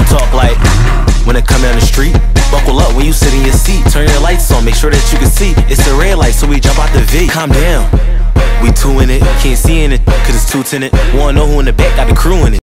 talk like when it come down the street. Buckle up when you sit in your seat. Turn your lights on, make sure that you can see. It's a red light, so we jump out the V. Calm down, we two in it. Can't see in it, cause it's too tinted. Wanna know who in the back got the crew in it.